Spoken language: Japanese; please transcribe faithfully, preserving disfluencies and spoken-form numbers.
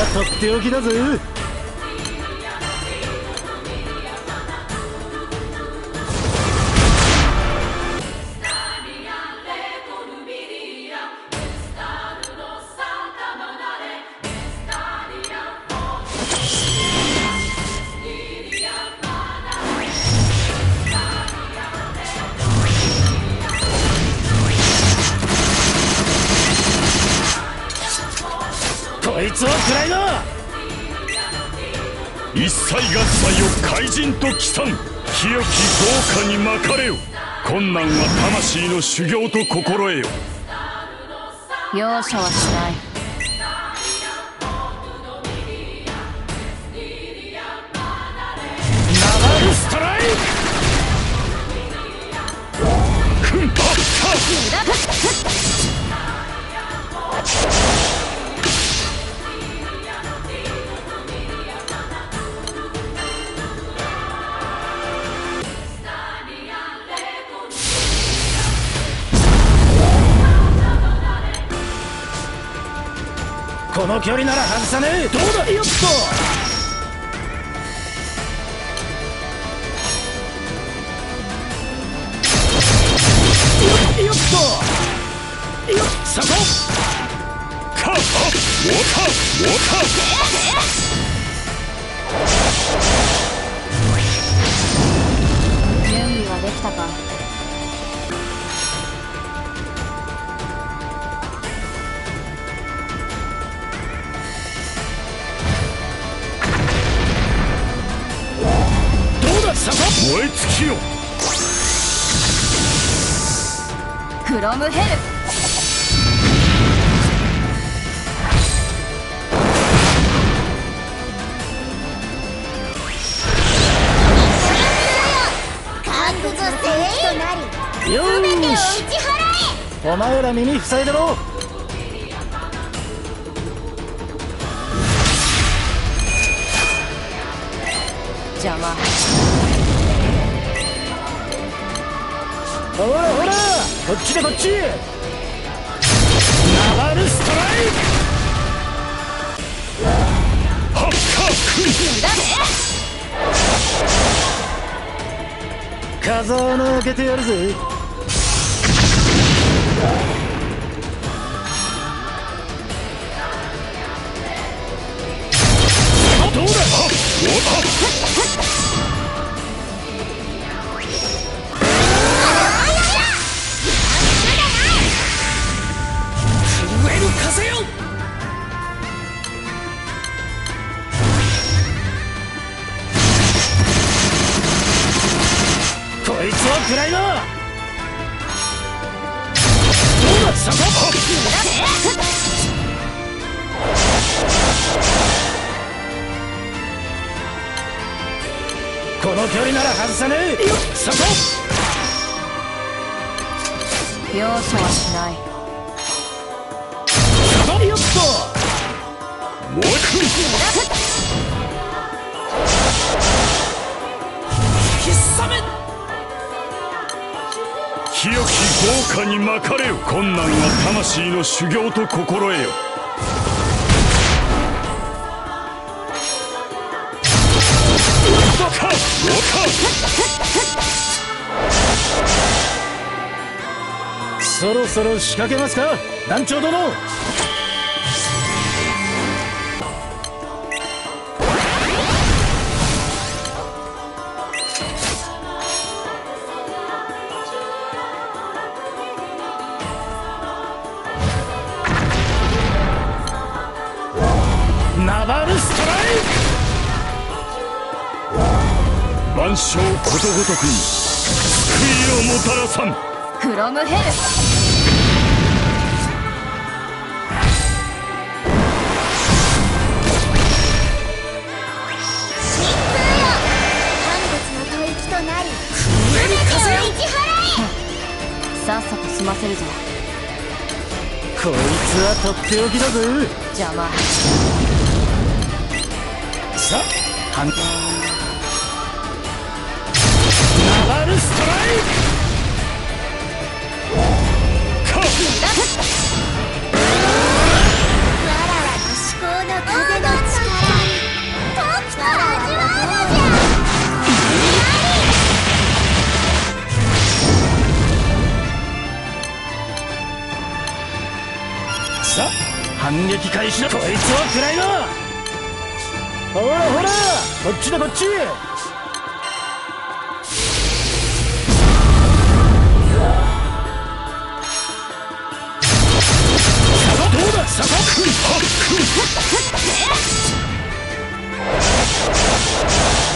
はとっておきだぜ。こいつは食らいな。 一切合切よ怪人と帰参、清き豪華に巻かれよ。困難は魂の修行と心得よ。 容赦はしない。 ナバルストライク。 ふんはっはっ。 この距離なら外さねえ。どうだ。よっとよっとよっそこかっおたおた。 準備はできたか。 燃え尽きよ。 フロムヘル。 よーし、お前ら耳塞いでろ。 邪魔。 ほらほら、こっちでこっち。ナバルストライク。 はっか風穴開けてやるぜ。どうだ。 風よ。 こいつは食らいな。どうだそこ。この距離なら外さねえ。よっそこ。 容赦はしない。 よっともうくひさめ。 清き豪華に巻かれよ。困難は魂の修行と心得よ。かっおた。そろそろ仕掛けますか団長殿。ナバルストライク。 万象ことごとくに救いをもたらさん。 フロムヘル。さっさと済ませるぞ。 こいつはとっておきだぜ。 邪魔。 さあ反ナバルストライク。かっ。 わらわの思考の風の反撃開始だ。こいつを食らいな。ほらほら、こっちだこっち。どうだ、ささくんはっくん